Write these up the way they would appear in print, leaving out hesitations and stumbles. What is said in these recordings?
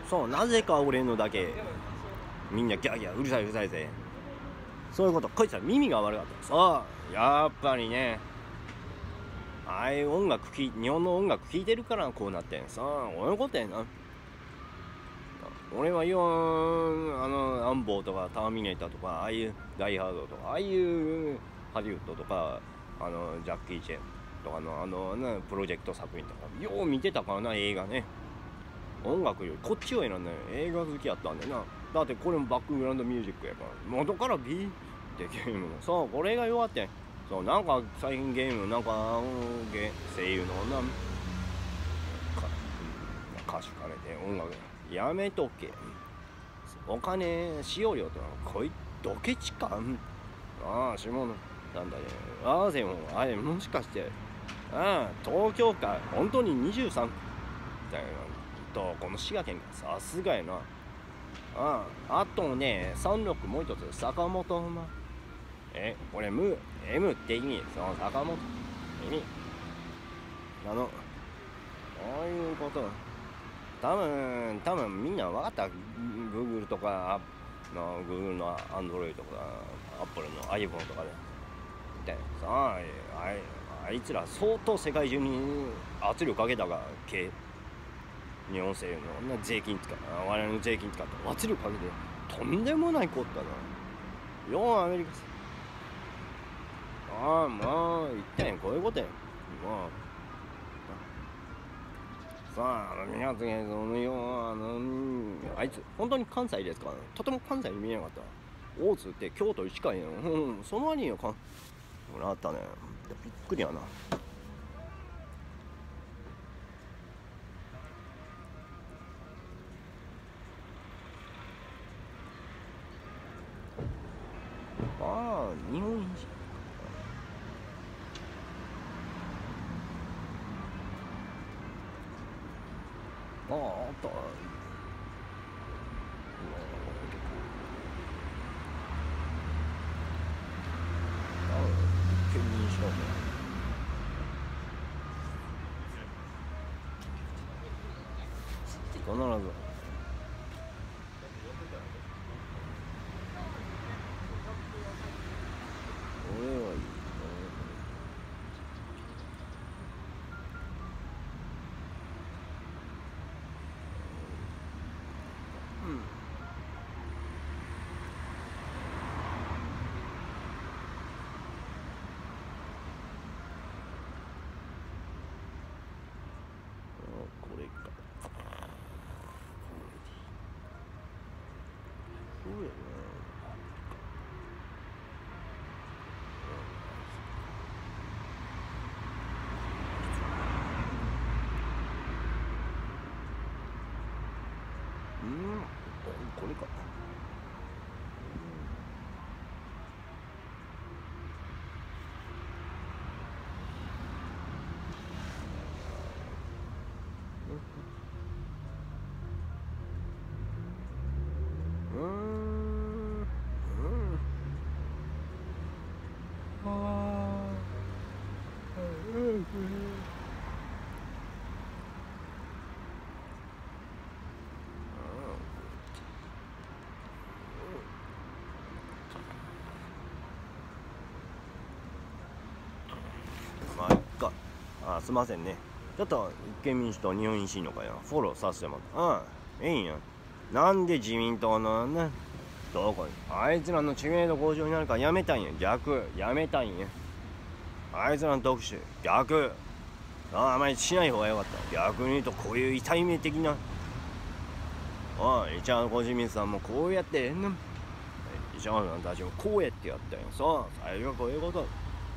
そう、なぜか俺のだけみんなギャーギャーうるさいうるさいぜ。そういうこと。こいつは耳が悪かった。そうやっぱりね、ああいう日本の音楽聴いてるからこうなってんさ。俺のことやな。俺はアンボーとかターミネーターとか、ああいうダイハードとか、ああいうハリウッドとか、ジャッキー・チェンとかのプロジェクト作品とかよう見てたからな。映画ね、音楽よりこっちを選んだよ。映画好きやったんでな。だってこれもバックグラウンドミュージックやから元からビーってゲームの、そうこれが弱ってん。そうなんか最近ゲームなんか声優の歌手兼ねて音楽やめとけ。お金使用料とはこいどけちか。ああ下のなんだね。ああでもあれもしかして東京か本当に23みたいなとこの滋賀県がさすがやな。あとね36もう一つ坂本これM って意味。その坂本意味こういうこと。多分みんな分かった。 Google とかGoogle の Android とか Apple の iPhone とかでさあいつら相当世界中に圧力かけたが日本政府の税金使う我々の税金使って圧力かけてとんでもないことだな。ようアメリカもう言ったんやこういうことや。もうさあ皆さんあいつ本当に関西ですか。とても関西に見えなかった。大津って京都市会のその割にはあったね。びっくりやな。日本人あった立憲民主党必ず俺はいい。これかこれね。これか。まあいっか。すいませんね。ちょっと立憲民主党日本維新の会フォローさせてもらった。いいんや。なんで自民党のねどこにあいつらの知名度向上になるからやめたいんや。やめたいんや。あいつらの特殊あまりしない方がよかった。逆に言うとこういう痛い目的なリチャード・コジミンさんもこうやってリチャードさんたちもこうやってやったんや。最初はこういうこと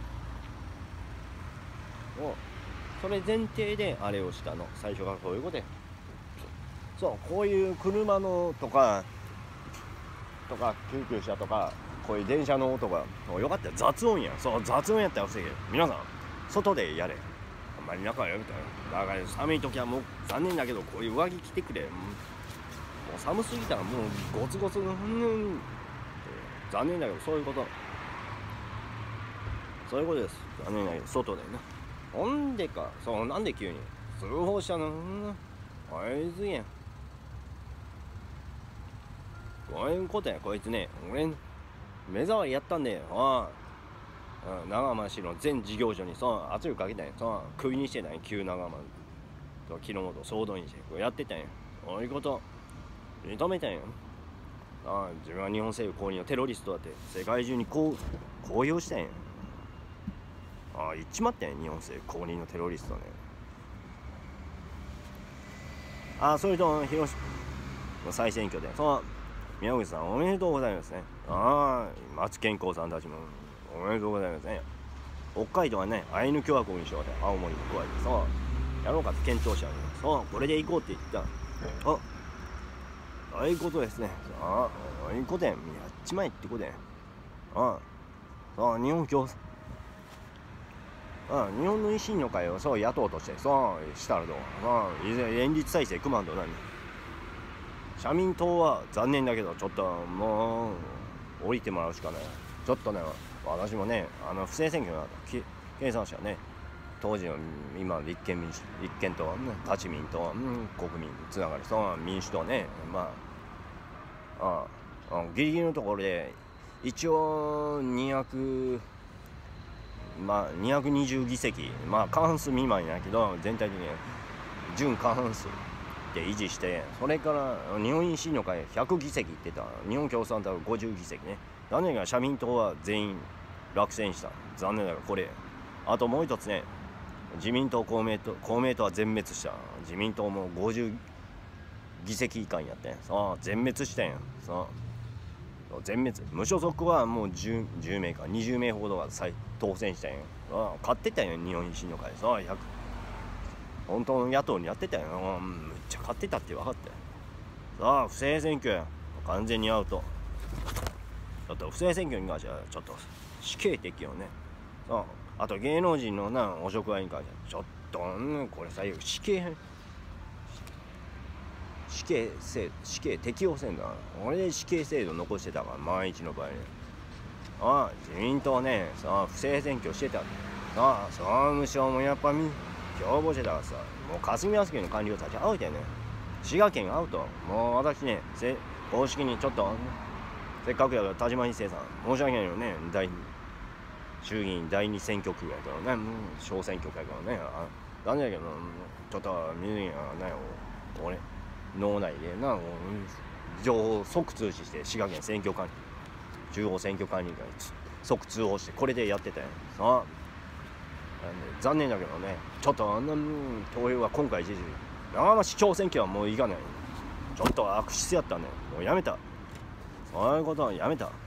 それ前提であれをしたの。最初からこういうことや。こういう車のとか救急車とかこういう電車の音がよかったよ。雑音や。雑音やったら防げる。皆さん外でやれ。あんまり中はやめたよ。だから寒い時はもう残念だけどこういう上着着てくれ。もう寒すぎたらもうゴツゴツ残念だけどそういうことです。残念だけど外でね。なんで急に通報したのあいつやん。 こういうことや。こいつね、俺目障りやったんだよ。長浜市の全事業所にさ圧力かけたんや。クビにしてたんや。旧長浜と木之本総動員してこうやってたんや。そういうこと認めたんや。自分は日本政府公認のテロリストだって世界中に公表したんや。言っちまったんや。日本政府公認のテロリストね。それと広島の再選挙で宮口さんおめでとうございますね。松健康さんたちもおめでとうございますね。北海道はねアイヌ共和国にしようって青森に加えてやろうかって検討者にこれで行こうって言った。そういうことですね。そういうことや。やっちまえってことや。日本共日本の維新の会を野党としてしたらどう。いずれ連立再生組まんと何。社民党は残念だけどちょっともう降りてもらうしかない。ちょっとね私もね不正選挙の計算者ね当時の今立憲と、立ち民と、国民つながり民主党ねギリギリのところで一応220議席過半数未満やけど全体的に準過半数で維持して、それから日本維新の会100議席ってた。日本共産党は50議席ね。残念ながら社民党は全員落選した。残念ながらこれ。あともう一つね自民党公明党は全滅した。自民党も50議席以下にやってん。全滅したんや。全滅。無所属はもう10名か20名ほどが当選したんや。勝ってたんや日本維新の会。本当の野党にやってたよ。めっちゃ勝ってたって分かったよ。不正選挙や。完全にアウト。ちょっと不正選挙に関してはちょっと死刑適用ね。あと芸能人のお職場に関してはちょっとこれ最悪死刑適用せんだ。俺で死刑制度残してたから万一の場合ね。自民党ね不正選挙してた。総務省もやっぱ共謀してたからもう霞が関の官僚たちアウトやね。滋賀県アウト。もう私ね公式にちょっとせっかくやから田島一生さん申し訳ないよね。衆議院第2選挙区やからね小選挙区やからねなんだけどちょっと見るんやね俺脳内で情報を即通知して滋賀県選挙管理中央選挙管理委員会に即通報してこれでやってたやん。残念だけどねちょっと投票は今回長浜市長選挙はもういかない。ちょっと悪質やったね。もうやめた。そういうことはやめた。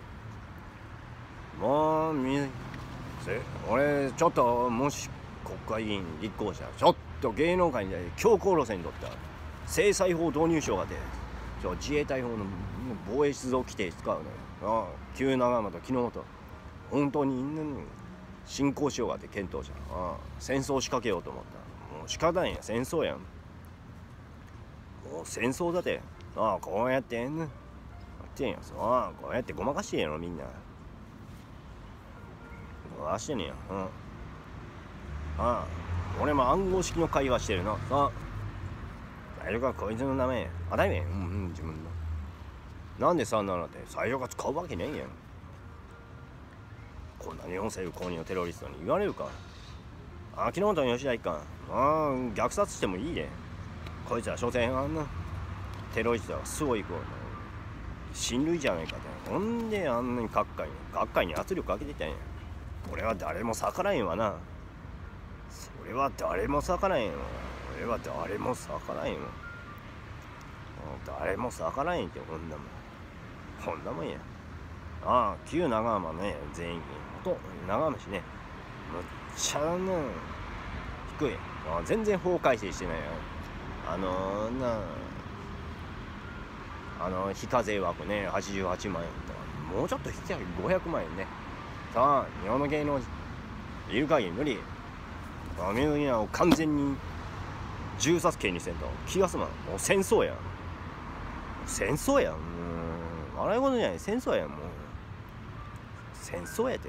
もう俺ちょっともし国会議員立候補したらちょっと芸能界に強硬路線にとったら制裁法導入しようがて自衛隊法の防衛出動規定使うのよ。旧長浜と木之本本当に進行しようがって検討者戦争仕掛けようと思ったらもう仕方ないや。戦争やん。もう戦争だってこうやってやってんや。こうやってごまかしてんやろみんな。ごまかしてんねや。俺も暗号式の会話してるな。最初からこいつの名前当たり前自分のなんで3なのって最初から使うわけねえやん。こんな日本政府公認のテロリストに言われるか。木之本吉田一貫虐殺してもいいで。こいつは所詮テロリストはすごい親類じゃないかって。ほんであんなに各界に圧力かけてたんや。俺は誰も逆らえんわな。それは誰も逆らえんわ。俺は誰も逆らえんわ。誰も逆らえんってこんなもんや。旧長浜ね全員と長浜市ねむっちゃ低い。全然法改正してないよ。非課税枠ね88万円とかもうちょっと引き上げ500万円ね。日本の芸能人いる限り無理。水着を完全に銃殺刑にせんと気が済まん。もう戦争やん。笑い事じゃない。戦争やん。もう戦争やて。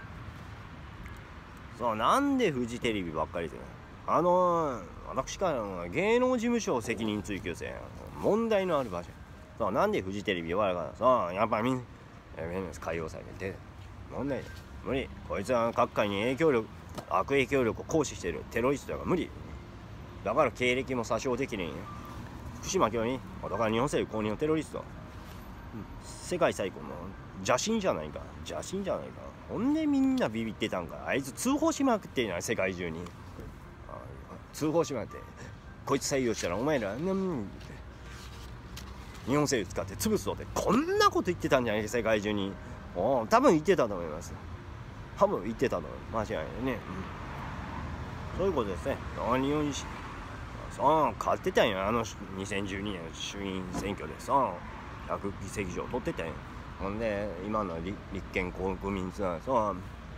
なんでフジテレビばっかりで私から芸能事務所を責任追及せん。問題のある場所さあなんでフジテレビ言われからさあやっぱみんな海洋祭で問題無理。こいつは各界に悪影響力を行使しているテロリストだから無理。だから経歴も詐称できるんや。福島教にだから日本政府公認のテロリスト、世界最高の邪神じゃないか。ほんでみんなビビってたんか。あいつ通報しまくってんや世界中に。通報しまくってこいつ採用したらお前ら日本政府使って潰すぞってこんなこと言ってたんじゃないか世界中に。多分言ってたと思います。間違いないね、そういうことですね。日本さあ勝ってたんや2012年衆院選挙でさ100議席以上取ってたんや。ほんで今の立憲国民ツアーさ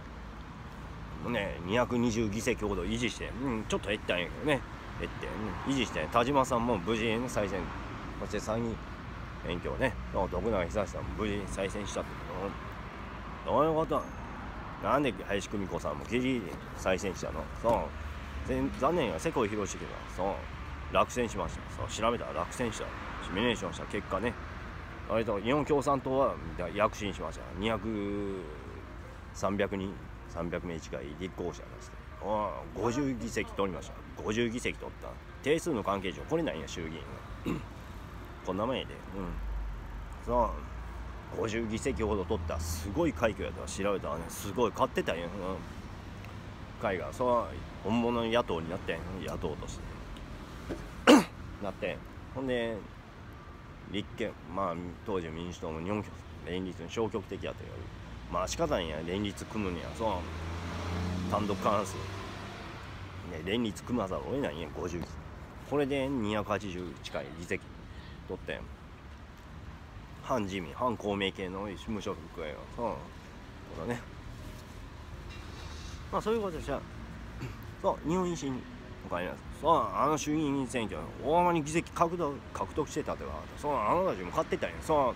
220議席ほど維持して、ちょっと減ったんやけどね維持して田島さんも無事再選、そして参議院選挙ね徳永久さんも無事再選したってどういうことなんで林久美子さんもギリギリ再選したの。残念やせこい広重が落選しました。調べたら落選したシミュレーションした結果ね割と日本共産党は躍進しました。300名近い立候補者がして50議席取りました。50議席取った定数の関係上これなんや衆議院がこんなもんやで50議席ほど取ったすごい快挙やったら調べたらねすごい勝ってたんや。海が本物の野党になって野党としてなってほんで立憲当時民主党も日本連立に消極的やと言われる。仕方ないんや連立組むには単独過半数連立組まざるを得ないんや50議席これで280近い議席取って反自民反公明系の無所属やこれねそういうことじゃ日本維新おかえりなさい。衆議院選挙大幅に議席獲得してたとかあのたちも勝ってたんや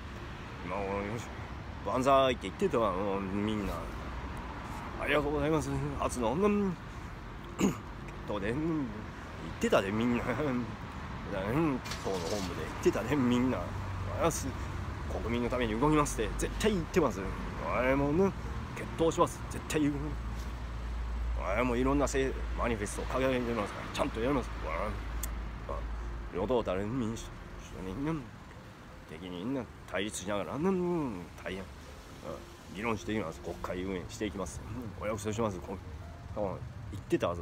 万歳って言ってたわみんなありがとうございます初のとで言ってたでみんな党の本部で言ってたでみんな国民のために動きますって絶対言ってます。あれも決闘します絶対言う。もういろんなマニフェストを掲げてますからちゃんとやります。与党たる民主党に敵に対立しながら大変議論していきます。国会運営していきます。お約束します。言ってたはず。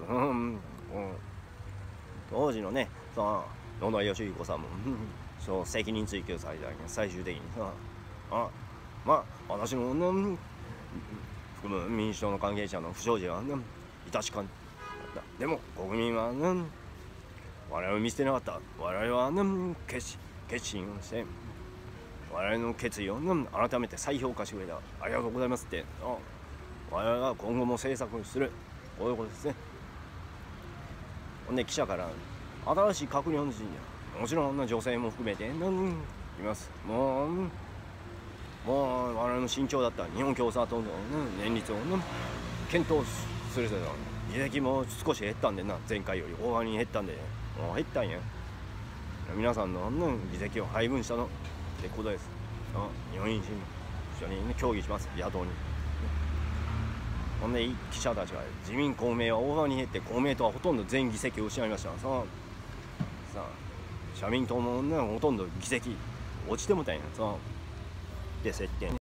当時のね野田義彦さんも責任追及された最終的に私の含む民主党の関係者の不祥事は致し方でも国民は我々を見捨てなかった。我々は決心をして我々の決意を改めて再評価してくれた。ありがとうございますって我々は今後も政策をするこういうことですね。ほんで記者から新しい閣僚の人事もちろん女性も含めています。もう我々の慎重だった日本共産党の連立を検討すると議席も少し減ったんで前回より大幅に減ったんでもう減ったんや。皆さんの議席を配分したのってことです。日本維新一緒に協議します野党に。ほんで記者たちは自民公明は大幅に減って公明党はほとんど全議席を失いました。社民党もほとんど議席落ちてもたんやで設定